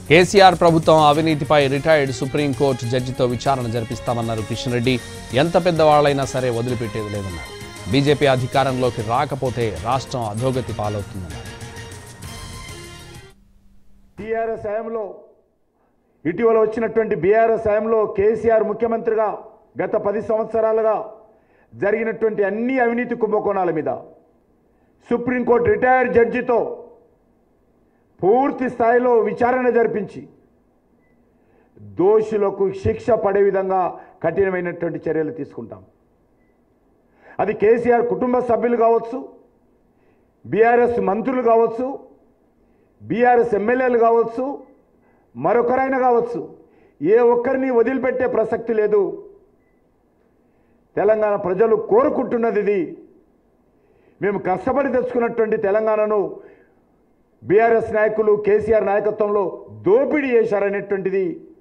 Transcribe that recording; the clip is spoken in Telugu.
కేసీఆర్ ప్రభుత్వం అవినీతిపై రిటైర్డ్ సుప్రీంకోర్టు జడ్జితో విచారణ జరిపిస్తామన్నారు కిషన్ రెడ్డి. ఎంత పెద్దవాళ్లైనా సరే వదిలిపెట్టేది లేదన్నారు. బీజేపీ అధికారంలోకి రాకపోతే రాష్ట్రం అధోగతి పాలవుతుందన్నారు. టీఆర్ఎస్ హయాంలో ఇటీవల వచ్చినటువంటి బీఆర్ఎస్ హయాంలో కేసీఆర్ ముఖ్యమంత్రిగా గత 10 సంవత్సరాలుగా జరిగినటువంటి అన్ని అవినీతి కుంభకోణాల మీద సుప్రీంకోర్టు రిటైర్డ్ జడ్జితో పూర్తి స్థాయిలో విచారణ జరిపించి దోషులకు శిక్ష పడే విధంగా కఠినమైనటువంటి చర్యలు తీసుకుంటాం. అది కేసీఆర్ కుటుంబ సభ్యులు కావచ్చు, బీఆర్ఎస్ మంత్రులు కావచ్చు, బీఆర్ఎస్ ఎమ్మెల్యేలు కావచ్చు, మరొకరైనా కావచ్చు, ఏ ఒక్కరిని వదిలిపెట్టే ప్రసక్తి లేదు. తెలంగాణ ప్రజలు కోరుకుంటున్నది ఇది. మేము కష్టపడి తెచ్చుకున్నటువంటి తెలంగాణను బీఆర్ఎస్ నాయకులు కేసీఆర్ నాయకత్వంలో దోపిడీ చేశారనేటువంటిది